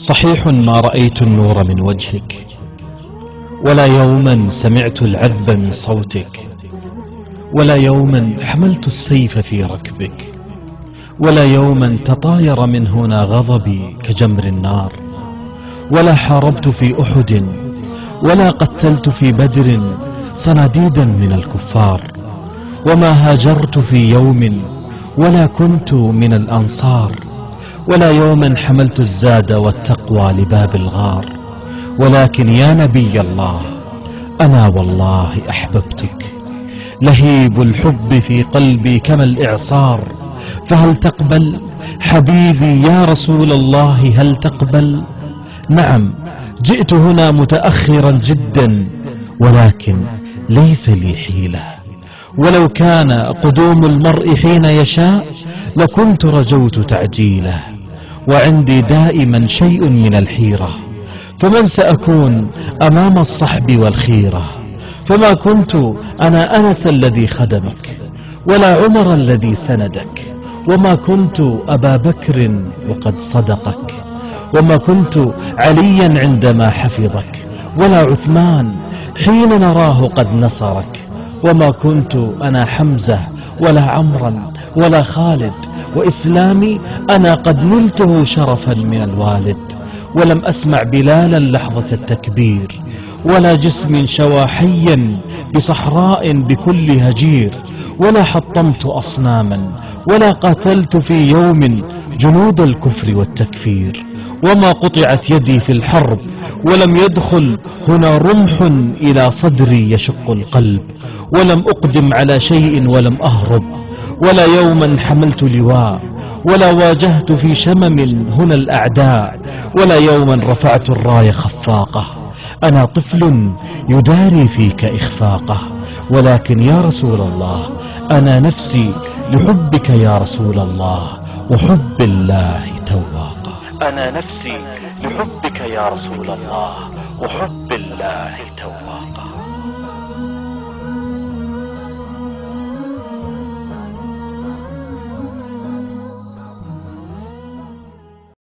صحيح ما رأيت النور من وجهك، ولا يوما سمعت العذب من صوتك، ولا يوما حملت السيف في ركبك، ولا يوما تطاير من هنا غضبي كجمر النار، ولا حاربت في أحد، ولا قتلت في بدر صناديدا من الكفار، وما هاجرت في يوم، ولا كنت من الأنصار، ولا يوما حملت الزاد والتقوى لباب الغار. ولكن يا نبي الله، أنا والله أحببتك، لهيب الحب في قلبي كما الإعصار، فهل تقبل حبيبي يا رسول الله؟ هل تقبل؟ نعم، جئت هنا متأخرا جدا، ولكن ليس لي حيلة، ولو كان قدوم المرء حين يشاء لكنت رجوت تعجيله، وعندي دائما شيء من الحيرة، فمن سأكون أمام الصحب والخيرة؟ فما كنت أنا أنس الذي خدمك، ولا عمر الذي سندك، وما كنت أبا بكر وقد صدقك، وما كنت عليا عندما حفظك، ولا عثمان حين نراه قد نصرك، وما كنت أنا حمزة ولا عمرا ولا خالد، وإسلامي أنا قد نلته شرفا من الوالد، ولم أسمع بلالا لحظة التكبير، ولا جسم شوى حيا بصحراء بكل هجير، ولا حطمت أصناما، ولا قاتلت في يوم جنود الكفر والتكفير، وما قطعت يدي في الحرب، ولم يدخل هنا رمح إلى صدري يشق القلب، ولم أقدم على شيء ولم أهرب، ولا يوما حملت لواء، ولا واجهت في شمم هنا الأعداء، ولا يوما رفعت الراية خفاقة. أنا طفل يداري فيك إخفاقه، ولكن يا رسول الله أنا نفسي لحبك يا رسول الله وحب الله تواقة. أنا نفسي لحبك يا رسول الله وحب الله تواقة.